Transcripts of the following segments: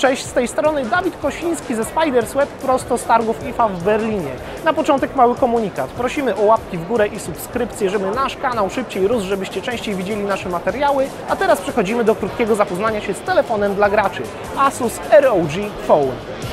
Cześć, z tej strony Dawid Kosiński ze Spiders Web prosto z targów IFA w Berlinie. Na początek mały komunikat. Prosimy o łapki w górę i subskrypcję, żeby nasz kanał szybciej rósł, żebyście częściej widzieli nasze materiały. A teraz przechodzimy do krótkiego zapoznania się z telefonem dla graczy Asus ROG Phone.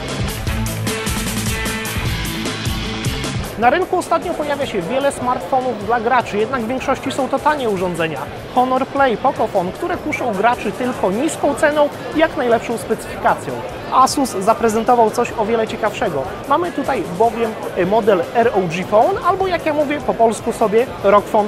Na rynku ostatnio pojawia się wiele smartfonów dla graczy, jednak w większości są to tanie urządzenia. Honor Play, Pocophone, które kuszą graczy tylko niską ceną i jak najlepszą specyfikacją. Asus zaprezentował coś o wiele ciekawszego. Mamy tutaj bowiem model ROG Phone, albo jak ja mówię po polsku sobie ROG Phone.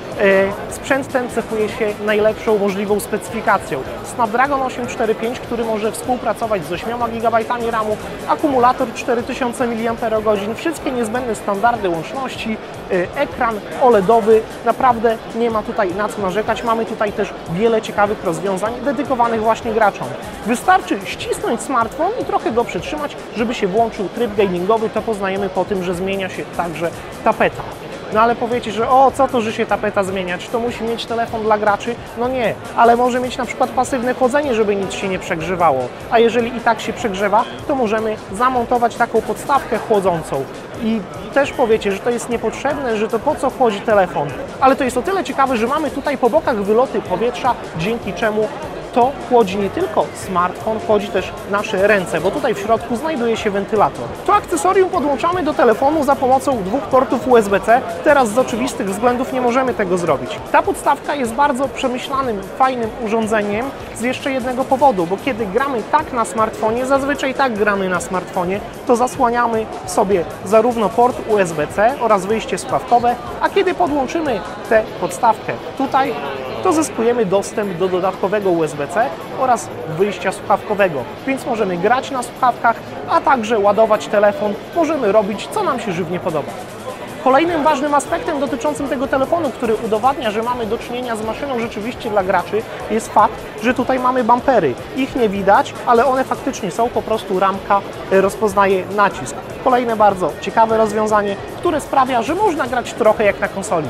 Sprzęt ten cechuje się najlepszą możliwą specyfikacją. Snapdragon 845, który może współpracować z 8 GB RAMu, akumulator 4000 mAh, wszystkie niezbędne standardy łączności, ekran OLEDowy, naprawdę nie ma tutaj na co narzekać. Mamy tutaj też wiele ciekawych rozwiązań dedykowanych właśnie graczom. Wystarczy ścisnąć smartfon i trochę go przytrzymać, żeby się włączył tryb gamingowy. To poznajemy po tym, że zmienia się także tapeta. No ale powiecie, że co to, że się tapeta zmienia? Czy to musi mieć telefon dla graczy? No nie, ale może mieć na przykład pasywne chłodzenie, żeby nic się nie przegrzewało. A jeżeli i tak się przegrzewa, to możemy zamontować taką podstawkę chłodzącą. I też powiecie, że to jest niepotrzebne, że to po co chłodzi telefon. Ale to jest o tyle ciekawe, że mamy tutaj po bokach wyloty powietrza, dzięki czemu to chłodzi nie tylko smartfon, chłodzi też nasze ręce, bo tutaj w środku znajduje się wentylator. To akcesorium podłączamy do telefonu za pomocą dwóch portów USB-C. Teraz z oczywistych względów nie możemy tego zrobić. Ta podstawka jest bardzo przemyślanym, fajnym urządzeniem z jeszcze jednego powodu, bo kiedy gramy tak na smartfonie, zazwyczaj tak gramy na smartfonie, to zasłaniamy sobie zarówno port USB-C oraz wyjście słuchawkowe, a kiedy podłączymy tę podstawkę tutaj, to zyskujemy dostęp do dodatkowego USB-C oraz wyjścia słuchawkowego, więc możemy grać na słuchawkach, a także ładować telefon, możemy robić, co nam się żywnie podoba. Kolejnym ważnym aspektem dotyczącym tego telefonu, który udowadnia, że mamy do czynienia z maszyną rzeczywiście dla graczy, jest fakt, że tutaj mamy bumpery. Ich nie widać, ale one faktycznie są, po prostu ramka rozpoznaje nacisk. Kolejne bardzo ciekawe rozwiązanie, które sprawia, że można grać trochę jak na konsoli.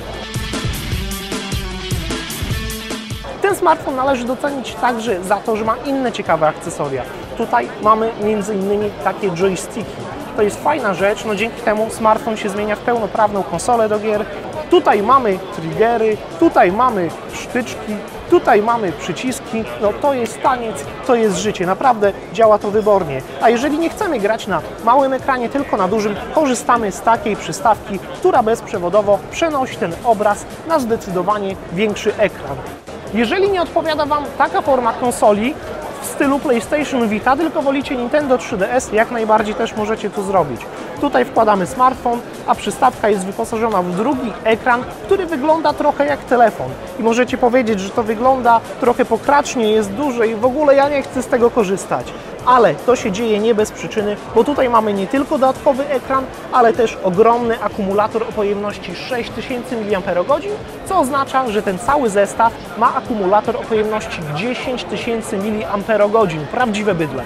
Ten smartfon należy docenić także za to, że ma inne ciekawe akcesoria. Tutaj mamy m.in. takie joysticki. To jest fajna rzecz, no dzięki temu smartfon się zmienia w pełnoprawną konsolę do gier. Tutaj mamy triggery, tutaj mamy sztyczki, tutaj mamy przyciski. No to jest taniec, to jest życie. Naprawdę działa to wybornie. A jeżeli nie chcemy grać na małym ekranie, tylko na dużym, korzystamy z takiej przystawki, która bezprzewodowo przenosi ten obraz na zdecydowanie większy ekran. Jeżeli nie odpowiada Wam taka forma konsoli w stylu PlayStation Vita, tylko wolicie Nintendo 3DS, jak najbardziej też możecie to zrobić. Tutaj wkładamy smartfon, a przystawka jest wyposażona w drugi ekran, który wygląda trochę jak telefon. I możecie powiedzieć, że to wygląda trochę pokracznie, jest duże i w ogóle ja nie chcę z tego korzystać. Ale to się dzieje nie bez przyczyny, bo tutaj mamy nie tylko dodatkowy ekran, ale też ogromny akumulator o pojemności 6000 mAh, co oznacza, że ten cały zestaw ma akumulator o pojemności 10 000 mAh. Prawdziwe bydle.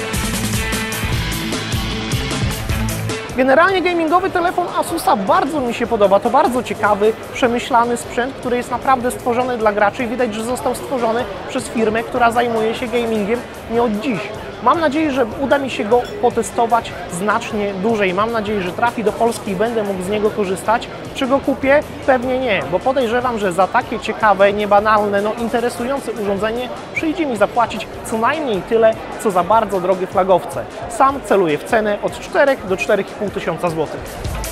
Generalnie gamingowy telefon Asusa bardzo mi się podoba. To bardzo ciekawy, przemyślany sprzęt, który jest naprawdę stworzony dla graczy i widać, że został stworzony przez firmę, która zajmuje się gamingiem nie od dziś. Mam nadzieję, że uda mi się go potestować znacznie dłużej. Mam nadzieję, że trafi do Polski i będę mógł z niego korzystać. Czy go kupię? Pewnie nie, bo podejrzewam, że za takie ciekawe, niebanalne, interesujące urządzenie przyjdzie mi zapłacić co najmniej tyle, co za bardzo drogie flagowce. Sam celuję w cenę od 4 do 4,5 tysiąca złotych.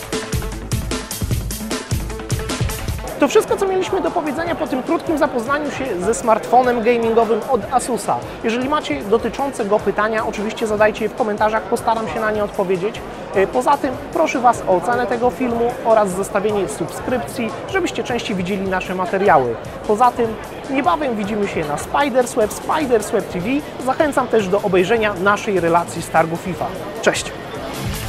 To wszystko, co mieliśmy do powiedzenia po tym krótkim zapoznaniu się ze smartfonem gamingowym od Asusa. Jeżeli macie dotyczące go pytania, oczywiście zadajcie je w komentarzach, postaram się na nie odpowiedzieć. Poza tym proszę Was o ocenę tego filmu oraz zostawienie subskrypcji, żebyście częściej widzieli nasze materiały. Poza tym niebawem widzimy się na Spiders Web TV. Zachęcam też do obejrzenia naszej relacji z targów IFA. Cześć!